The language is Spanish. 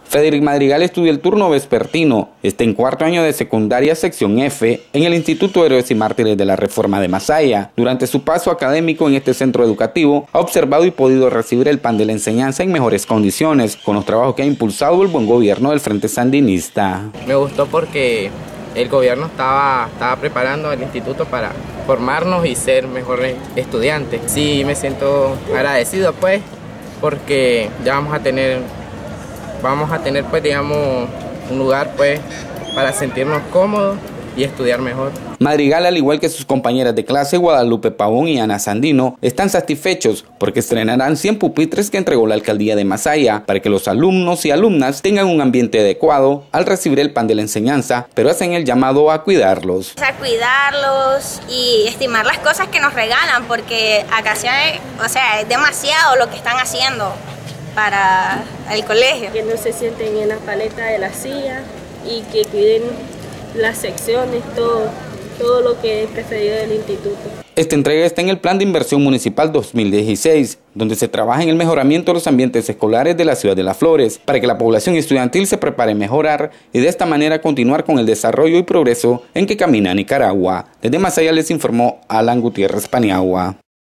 Federic Madrigal estudia el turno vespertino. Está en cuarto año de secundaria sección F en el Instituto Héroes y Mártires de la Reforma de Masaya. Durante su paso académico en este centro educativo, ha observado y podido recibir el pan de la enseñanza en mejores condiciones, con los trabajos que ha impulsado el buen gobierno del Frente Sandinista. Me gustó porque el gobierno estaba preparando al instituto para formarnos y ser mejores estudiantes. Sí, me siento agradecido pues, porque ya vamos a tener pues, digamos, un lugar pues para sentirnos cómodos y estudiar mejor. Madrigal, al igual que sus compañeras de clase Guadalupe Pavón y Ana Sandino, están satisfechos porque estrenarán 100 pupitres que entregó la alcaldía de Masaya para que los alumnos y alumnas tengan un ambiente adecuado al recibir el pan de la enseñanza, pero hacen el llamado a cuidarlos. A cuidarlos y estimar las cosas que nos regalan, porque acá es demasiado lo que están haciendo para el colegio. Que no se sienten en la paleta de la silla y que cuiden las secciones, todo lo que es preferido del instituto. Esta entrega está en el Plan de Inversión Municipal 2016, donde se trabaja en el mejoramiento de los ambientes escolares de la ciudad de Las Flores, para que la población estudiantil se prepare a mejorar y de esta manera continuar con el desarrollo y progreso en que camina Nicaragua. Desde Masaya les informó Alan Gutiérrez Paniagua.